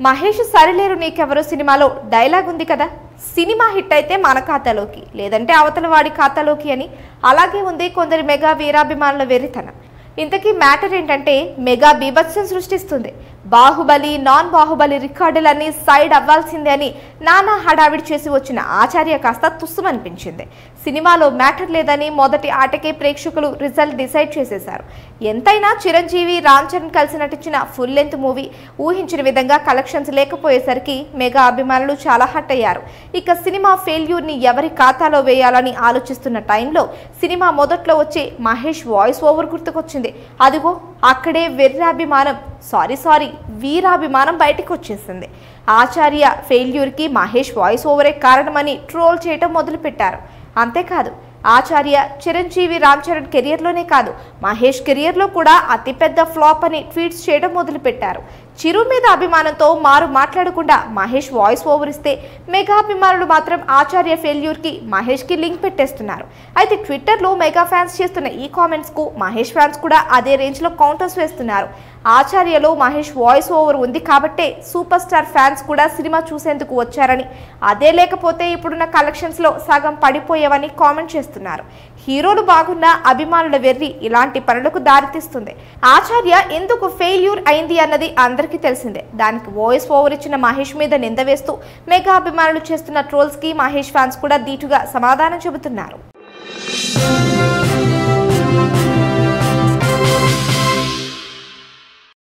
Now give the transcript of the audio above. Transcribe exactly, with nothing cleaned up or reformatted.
మహేష్ సరిలేరు నీకెవరు సినిమాలో డైలాగ్ ఉంది కదా, సినిమా హిట్ అయితే మన ఖాతాలోకి లేదంటే అవతల వాడి ఖాతాలోకి అని. అలాగే ఉంది కొందరి మెగా వీరాభిమానుల వెర్రితనం. ఇంతకీ మ్యాటర్ ఏంటంటే మెగా బీభత్సం సృష్టిస్తుంది. బాహుబలి నాన్ బాహుబలి రికార్డులన్నీ సైడ్ అవ్వాల్సిందే అని నానా హడావిడి చేసి వచ్చిన ఆచార్య కాస్త తుస్సుమనిపించింది. సినిమాలో మ్యాటర్ లేదని మొదటి ఆటకే ప్రేక్షకులు రిజల్ట్ డిసైడ్ చేసేశారు. ఎంతైనా చిరంజీవి రామ్ చరణ్ కలిసి నటించిన ఫుల్ లెంత్ మూవీ ఊహించిన విధంగా కలెక్షన్స్ లేకపోయేసరికి మెగా అభిమానులు చాలా హట్ అయ్యారు. ఇక సినిమా ఫెయిల్యూర్ని ఎవరి ఖాతాలో వేయాలని ఆలోచిస్తున్న టైంలో సినిమా మొదట్లో వచ్చే మహేష్ వాయిస్ ఓవర్ గుర్తుకొచ్చింది. అదిగో అక్కడే వెర్రాభిమానం సారీ సారీ వీరాభిమానం బయటకు వచ్చేసింది. ఆచార్య ఫెయిల్యూర్కి మహేష్ వాయిస్ ఓవరే కారణమని ట్రోల్ చేయటం మొదలుపెట్టారు. అంతేకాదు ఆచార్య చిరంజీవి రామ్ చరణ్ కెరియర్లోనే కాదు మహేష్ కెరియర్లో కూడా అతిపెద్ద ఫ్లాప్ అని ట్వీట్స్ చేయడం మొదలుపెట్టారు. చిరు మీద అభిమానంతో మారు మాట్లాడకుండా మహేష్ వాయిస్ ఓవర్ ఇస్తే మెగా అభిమానులు మాత్రం ఆచార్య ఫెయిల్యూర్కి మహేష్కి లింక్ పెట్టేస్తున్నారు. అయితే ట్విట్టర్లో మెగా ఫ్యాన్స్ చేస్తున్న ఈ కామెంట్స్కు మహేష్ ఫ్యాన్స్ కూడా అదే రేంజ్లో కౌంటర్స్ వేస్తున్నారు. ఆచార్యలో మహేష్ వాయిస్ ఓవర్ ఉంది కాబట్టే సూపర్ స్టార్ ఫ్యాన్స్ కూడా సినిమా చూసేందుకు వచ్చారని, అదే లేకపోతే ఇప్పుడున్న కలెక్షన్స్లో సగం పడిపోయేవని కామెంట్ చేస్తున్నారు. హీరోలు బాగున్నా అభిమానుల వెర్రి ఇలాంటి పనులకు దారితీస్తుంది. ఆచార్య ఎందుకు ఫెయిల్యూర్ అయింది అన్నది అందరికీ తెలిసిందే. దానికి వాయిస్ ఓవర్ ఇచ్చిన మహేష్ మీద నింద వేస్తూ మెగా అభిమానులు చేస్తున్న ట్రోల్స్కి మహేష్ ఫ్యాన్స్ కూడా ధీటుగా సమాధానం చెబుతున్నారు.